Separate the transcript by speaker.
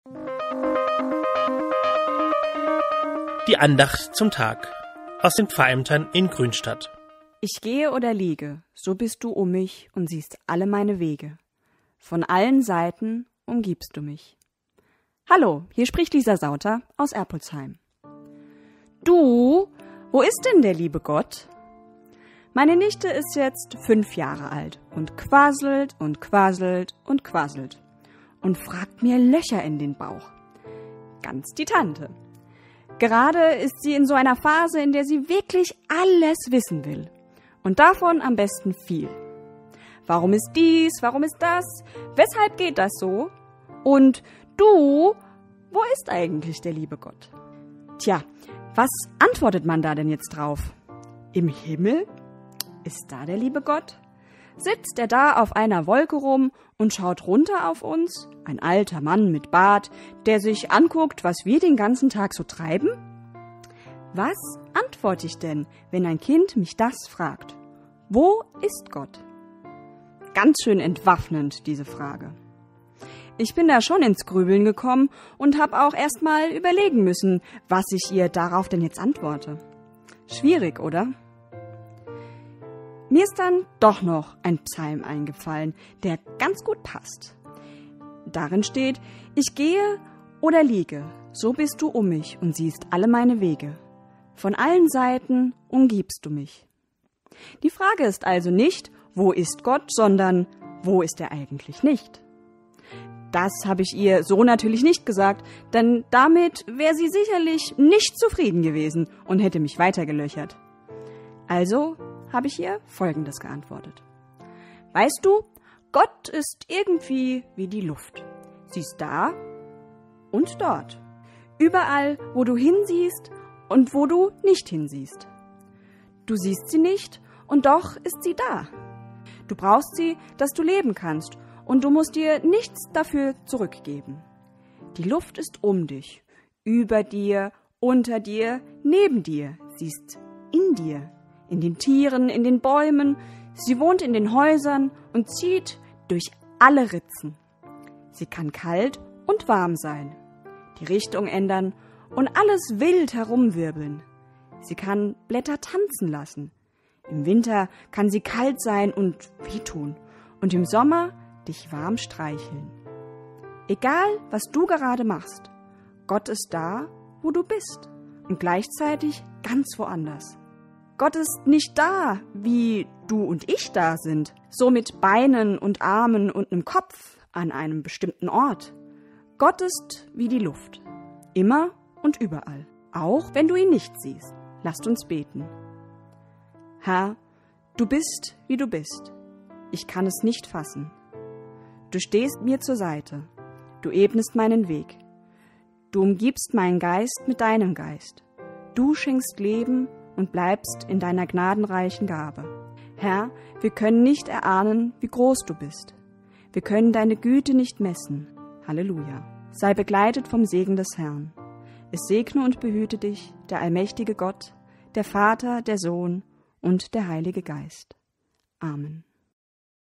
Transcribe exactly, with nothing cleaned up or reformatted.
Speaker 1: Die Andacht zum Tag aus den Pfarrämtern in Grünstadt.
Speaker 2: Ich gehe oder liege, so bist du um mich und siehst alle meine Wege. Von allen Seiten umgibst du mich. Hallo, hier spricht Lisa Sauter aus Erpolsheim. Du, wo ist denn der liebe Gott? Meine Nichte ist jetzt fünf Jahre alt und quasselt und quasselt und quasselt und fragt mir Löcher in den Bauch. Ganz die Tante. Gerade ist sie in so einer Phase, in der sie wirklich alles wissen will. Und davon am besten viel. Warum ist dies? Warum ist das? Weshalb geht das so? Und du, wo ist eigentlich der liebe Gott? Tja, was antwortet man da denn jetzt drauf? Im Himmel? Ist da der liebe Gott? Sitzt er da auf einer Wolke rum und schaut runter auf uns? Ein alter Mann mit Bart, der sich anguckt, was wir den ganzen Tag so treiben? Was antworte ich denn, wenn ein Kind mich das fragt? Wo ist Gott? Ganz schön entwaffnend, diese Frage. Ich bin da schon ins Grübeln gekommen und habe auch erst mal überlegen müssen, was ich ihr darauf denn jetzt antworte. Schwierig, oder? Mir ist dann doch noch ein Psalm eingefallen, der ganz gut passt. Darin steht: Ich gehe oder liege, so bist du um mich und siehst alle meine Wege. Von allen Seiten umgibst du mich. Die Frage ist also nicht, wo ist Gott, sondern wo ist er eigentlich nicht? Das habe ich ihr so natürlich nicht gesagt, denn damit wäre sie sicherlich nicht zufrieden gewesen und hätte mich weitergelöchert. Also habe ich ihr Folgendes geantwortet. Weißt du, Gott ist irgendwie wie die Luft. Sie ist da und dort. Überall, wo du hinsiehst und wo du nicht hinsiehst. Du siehst sie nicht und doch ist sie da. Du brauchst sie, dass du leben kannst und du musst dir nichts dafür zurückgeben. Die Luft ist um dich, über dir, unter dir, neben dir. Sie ist in dir, in den Tieren, in den Bäumen. Sie wohnt in den Häusern und zieht durch alle Ritzen. Sie kann kalt und warm sein, die Richtung ändern und alles wild herumwirbeln. Sie kann Blätter tanzen lassen. Im Winter kann sie kalt sein und wehtun und im Sommer dich warm streicheln. Egal, was du gerade machst, Gott ist da, wo du bist und gleichzeitig ganz woanders. Gott ist nicht da, wie du und ich da sind, so mit Beinen und Armen und einem Kopf an einem bestimmten Ort. Gott ist wie die Luft, immer und überall, auch wenn du ihn nicht siehst. Lasst uns beten. Herr, du bist, wie du bist. Ich kann es nicht fassen. Du stehst mir zur Seite. Du ebnest meinen Weg. Du umgibst meinen Geist mit deinem Geist. Du schenkst Leben und bleibst in deiner gnadenreichen Gabe. Herr, wir können nicht erahnen, wie groß du bist. Wir können deine Güte nicht messen. Halleluja. Sei begleitet vom Segen des Herrn. Es segne und behüte dich, der allmächtige Gott, der Vater, der Sohn und der Heilige Geist. Amen.